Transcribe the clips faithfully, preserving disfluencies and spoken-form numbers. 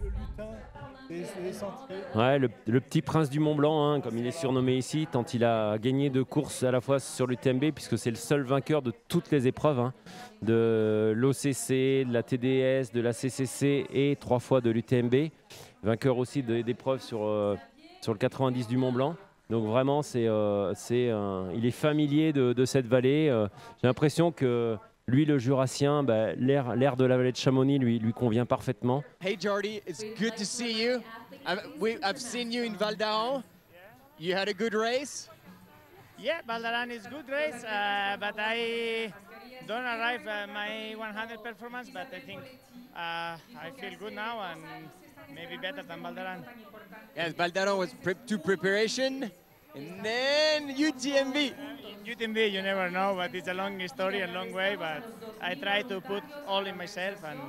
Ouais, le, le petit prince du Mont Blanc, hein, comme il est surnommé ici, tant il a gagné de courses à la fois sur l'U T M B, puisque c'est le seul vainqueur de toutes les épreuves, hein, de l'O C C, de la T D S, de la C C C et trois fois de l'U T M B. Vainqueur aussi d'épreuves sur, euh, sur le quatre-vingt-dix du Mont Blanc. Donc vraiment, c'est, euh, c'est, euh, il est familier de, de cette vallée. Euh, j'ai l'impression que lui, le Jurassien, bah, l'air, l'air de la vallée de Chamonix lui, lui convient parfaitement. Hey Jordi, it's good to see you. I've, we, I've seen you in Val d'Aran. You had a good race? Yeah, Val d'Aran is good race, uh, but I don't arrive at my one hundred performance, but I think uh, I feel good now and maybe better than Val d'Aran. Yes, Val d'Aran was pre to preparation, and then U T M B. U T M B, you never know, but it's a long story, a long way, but I try to put all in myself. And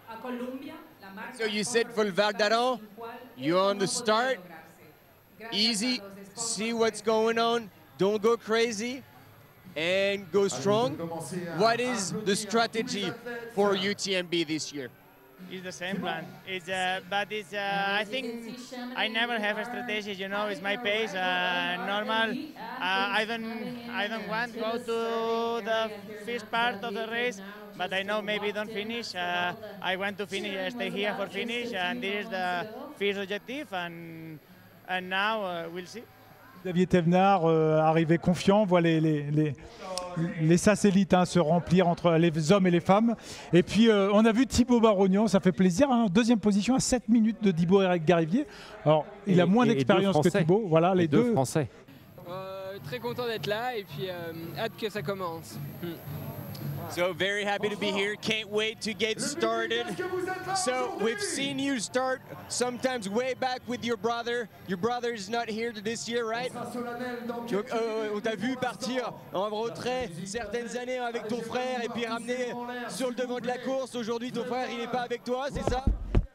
so you said for Val d'Aran, you're on the start, easy, see what's going on, don't go crazy, and go strong. What is the strategy for U T M B this year? it's the same plan. It's, uh, but it's, uh, I think I never have a strategy. You know, it's my pace. Uh, normal. Uh, I don't, I don't want to go to the first part of the race, but I know maybe don't finish. Uh, I want to finish. I stay here for finish, and this is the first objective. And and now uh, we'll see. Xavier Thévenard euh, arrivé confiant, voit les, les, les, les satellites hein, se remplir entre les hommes et les femmes. Et puis euh, on a vu Thibaut Barognan, ça fait plaisir, hein, deuxième position à sept minutes de Thibaut Eric Garivier. Alors il et, a moins d'expérience que Thibaut, voilà les, les deux, deux Français. Euh, très content d'être là et puis euh, hâte que ça commence. Hmm. So very happy to be here. Can't wait to get started. So we've seen you start sometimes way back with your brother. Your brother is not here this year, right? Donc, euh, on t'a vu partir en retrait certaines années avec ton frère et puis ramener sur le devant de la course. Aujourd'hui, ton frère, il n'est pas avec toi, c'est ça?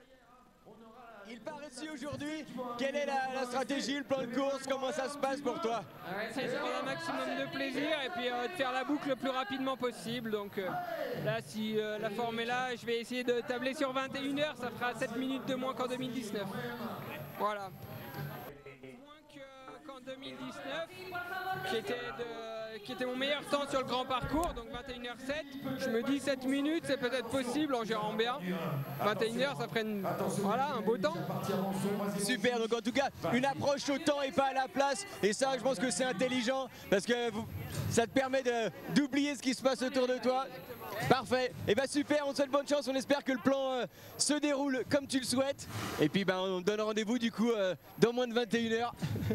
Il part ici aujourd'hui. Quelle est la, la stratégie, le plan de course? Comment ça se passe pour toi? C'est de prendre un maximum de plaisir et puis euh, de faire la boucle le plus rapidement possible. Donc euh, là, si euh, la forme est là, je vais essayer de tabler sur vingt et une heures. Ça fera sept minutes de moins qu'en deux mille dix-neuf. Voilà. Moins que, qu'en deux mille dix-neuf, qui était, de, qui était mon meilleur temps sur le grand parcours, donc vingt et une heures sept. Je me dis sept minutes, c'est peut-être possible en gérant bien. vingt et une heures, ça ferait une, voilà, un beau temps. Super, donc en tout cas, une approche au temps et pas à la place. Et ça, je pense que c'est intelligent parce que vous, ça te permet d'oublier ce qui se passe autour de toi. Parfait. Et bien super, on te souhaite bonne chance. On espère que le plan euh, se déroule comme tu le souhaites. Et puis ben, on donne rendez-vous du coup euh, dans moins de vingt et une heures.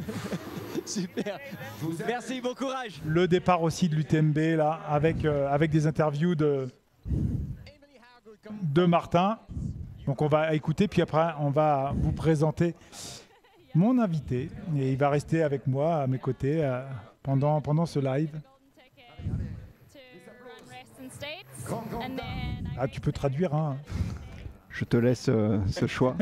Super. Merci, bon courage. Le départ aussi de l'U T M B là, avec, euh, avec des interviews de, de Martin. Donc on va écouter, puis après on va vous présenter mon invité. Et il va rester avec moi, à mes côtés, euh, pendant, pendant ce live. Ah, tu peux traduire, hein. Je te laisse euh, ce choix.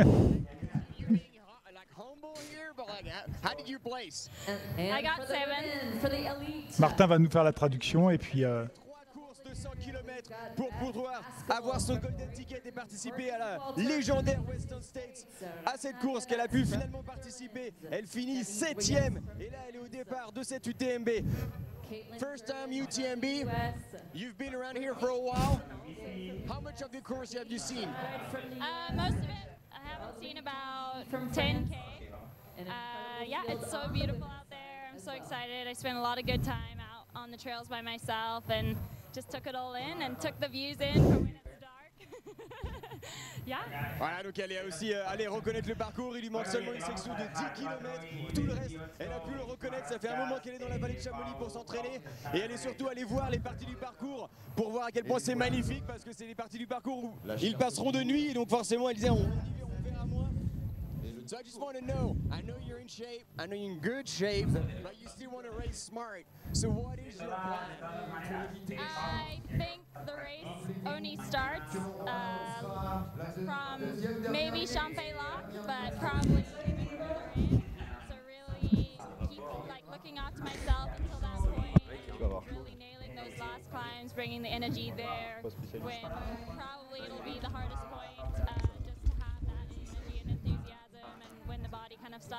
Martin va nous faire la traduction et puis... Euh... de cent kilomètres pour pouvoir avoir son golden ticket et participer à la légendaire Western States. À cette course qu'elle a pu finalement participer, elle finit septième et là elle est au départ de cette U T M B. First time U T M B, you've been around here for a while. How much of the course have you seen? Uh, most of it I haven't seen about ten K. Uh, yeah, it's so beautiful out there. I'm so excited. I spent a lot of good time out on the trails by myself and just took it all in and took the views in for when it's dark. Yeah. Voilà, donc elle est aussi euh, allée reconnaître le parcours. Il lui manque seulement une section de dix kilomètres. Tout le reste, elle a pu le reconnaître. Ça fait un moment qu'elle est dans la vallée de Chamonix pour s'entraîner. Et elle est surtout allée voir les parties du parcours pour voir à quel point c'est magnifique. Parce que c'est les parties du parcours où ils passeront de nuit. Et donc forcément, elle disait on, on verra moins. So I just want to know, I know you're in shape, I know you're in good shape, but you still want to race smart. So what is your plan? I think the race only starts uh, from maybe Champex-Lac, but probably even further in. So really keep like looking after myself until that point, really nailing those last climbs, bringing the energy there, when probably it'll be the hardest point, uh, just to have that energy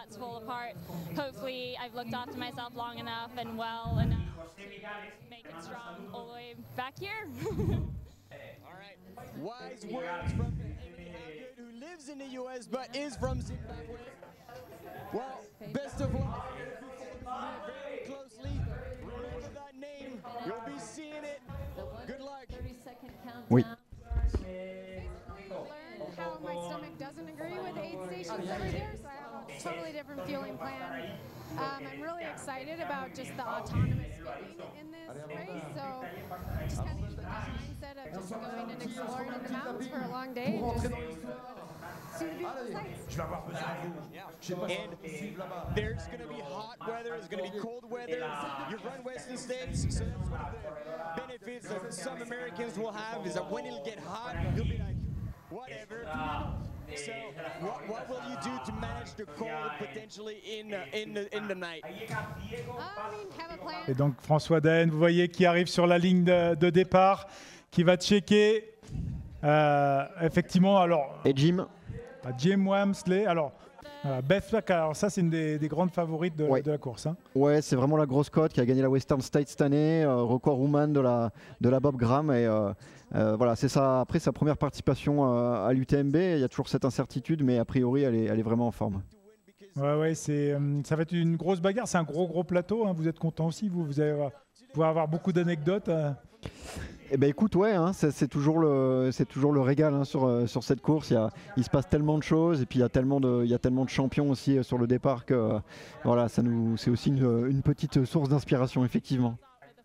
that's fall apart. Hopefully I've looked after myself long enough and well enough to make it strong all the way back here. All right, wise words from Emily Hapgood, who lives in the U S but is from Zimbabwe. Well, best of luck. Very closely. Remember that name. You'll be seeing it. Good luck. Oui. Learned how my stomach doesn't agree with aid stations over here, so I have a totally different fueling plan. Um, I'm really excited about just the autonomous feeding in this race, so just kind of keep the mindset of just going and exploring in the mountains for a long day and just see the beautiful sights. And there's going to be hot weather, there's going to be cold weather. You run Western States, so that's one of the benefits that some Americans will have is that when it'll get hot, you'll be like, whatever. So, what, what will you do to manage the cold potentially in uh, in the in the night? Uh, I mean, have a plan. Et donc François Daen, vous voyez, qui arrive sur la ligne de, de départ, qui va checker. Euh, effectivement, alors. Et Jim. Jim Wamsley. Alors, voilà, Beth Flack, alors ça, c'est une des, des grandes favorites de, ouais. de la course. Hein. Ouais, c'est vraiment la grosse cote qui a gagné la Western States cette année, euh, record woman de la, de la Bob Graham. Et euh, euh, voilà, c'est ça. Après sa première participation euh, à l'U T M B, il y a toujours cette incertitude, mais a priori, elle est, elle est vraiment en forme. Ouais, ouais, c'est, euh, ça va être une grosse bagarre. C'est un gros, gros plateau. Hein. Vous êtes content aussi, vous, vous, avez, vous pouvez avoir beaucoup d'anecdotes. Euh. Eh ben écoute, ouais, hein, c'est, c'est toujours le, c'est toujours le régal hein, sur, euh, sur cette course. Il, y a, il se passe tellement de choses et puis il y a tellement de, il y a tellement de champions aussi euh, sur le départ que euh, voilà, ça nous, c'est aussi une, une petite source d'inspiration effectivement.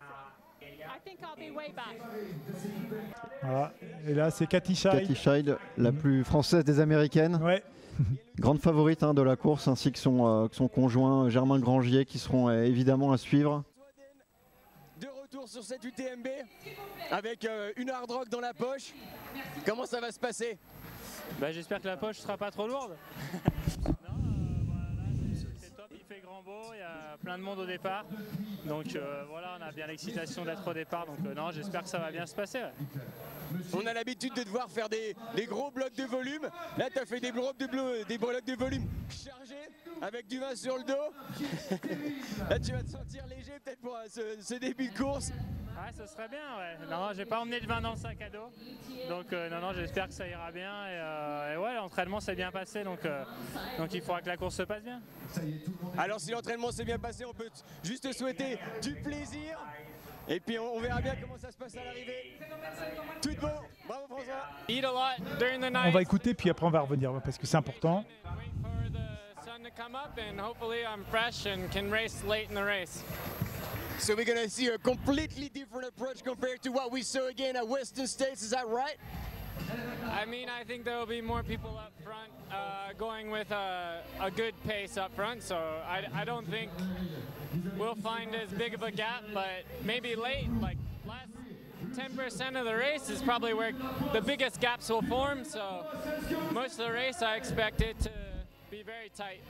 Voilà. Et là, c'est Cathy Scheid. Cathy Scheid, la plus française des Américaines. Ouais. Grande favorite hein, de la course, ainsi que son, euh, que son conjoint Germain Grangier, qui seront euh, évidemment à suivre. De retour sur cette U T M B avec euh, une hard rock dans la poche. Comment ça va se passer? Bah, j'espère que la poche sera pas trop lourde. Non, euh, voilà, c'est top, il fait grand beau, il y a plein de monde au départ. Donc euh, voilà, on a bien l'excitation d'être au départ. Donc euh, non, j'espère que ça va bien se passer. Ouais. On a l'habitude de devoir faire des, des gros blocs de volume. Là, tu as fait des blocs de, bleu, des blocs de volume chargés avec du vin sur le dos. Là, tu vas te sentir léger peut-être pour euh, ce, ce début de course. Ouais, ce serait bien, ouais. Non, non, j'ai pas emmené de vin dans le sac à dos. Donc euh, non, non, j'espère que ça ira bien. Et, euh, et ouais, l'entraînement s'est bien passé. Donc, euh, donc il faudra que la course se passe bien. Alors si l'entraînement s'est bien passé, on peut juste te souhaiter du plaisir. Et puis on, on verra bien comment ça se passe à l'arrivée. Tout bon, bravo François. Eat a lot during the night. On va écouter, puis après on va revenir parce que c'est important. Wait for the sun to come up and hopefully I'm fresh and can race late in the race. So we're gonna see a completely different approach compared to what we saw again at Western States, is that right? I mean, I think there will be more people up front uh, going with a, a good pace up front, so I, I don't think we'll find as big of a gap, but maybe late, like last ten percent of the race is probably where the biggest gaps will form, so most of the race I expect it to be very tight.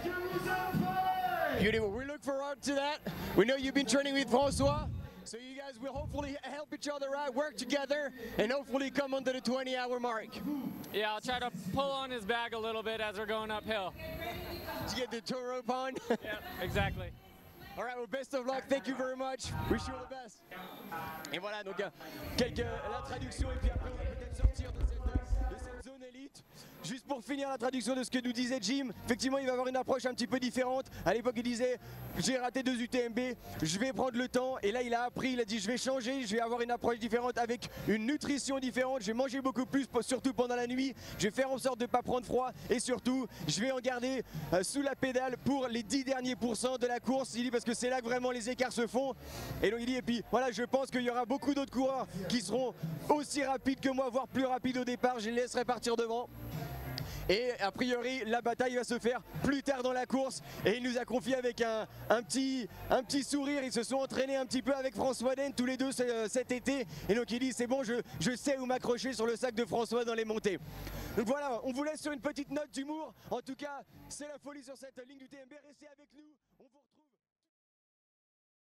Beautiful, we look forward to that. We know you've been training with François. So you guys will hopefully help each other out, work together, and hopefully come under the twenty hour mark. Yeah, I'll try to pull on his bag a little bit as we're going uphill. To get the tow rope on? Yeah, exactly. All right, well, best of luck. Thank you very much. Wish you all the best. Et voilà, donc euh, quelques, la traduction, et puis après on va peut-être sortir de cette, de cette zone élite. Juste pour finir la traduction de ce que nous disait Jim, effectivement il va avoir une approche un petit peu différente. À l'époque il disait j'ai raté deux U T M B, je vais prendre le temps, et là il a appris, il a dit je vais changer, je vais avoir une approche différente avec une nutrition différente, je vais manger beaucoup plus, surtout pendant la nuit, je vais faire en sorte de ne pas prendre froid, et surtout je vais en garder euh, sous la pédale pour les dix derniers pourcents de la course. Il dit parce que c'est là que vraiment les écarts se font, et donc il dit et puis voilà, je pense qu'il y aura beaucoup d'autres coureurs qui seront aussi rapides que moi, voire plus rapides au départ, je les laisserai partir devant. Et a priori la bataille va se faire plus tard dans la course, et il nous a confié avec un, un, petit, un petit sourire. Ils se sont entraînés un petit peu avec François Daen tous les deux cet été, et donc il dit c'est bon, je, je sais où m'accrocher sur le sac de François dans les montées. Donc voilà, on vous laisse sur une petite note d'humour. En tout cas c'est la folie sur cette ligne du T M B, restez avec nous. On vous retrouve